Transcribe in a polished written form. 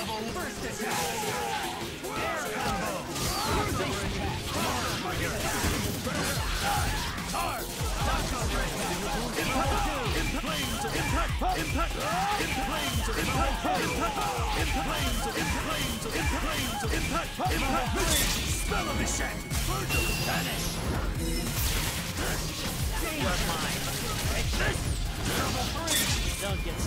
First attack! Air combo! Base attack! Hard! Taco break! Flames of impact! Impact! Flames of impact! Flames of impact! Impact! Spell emission! Vergil vanish! You're mine! Take this! Double 3! Don't get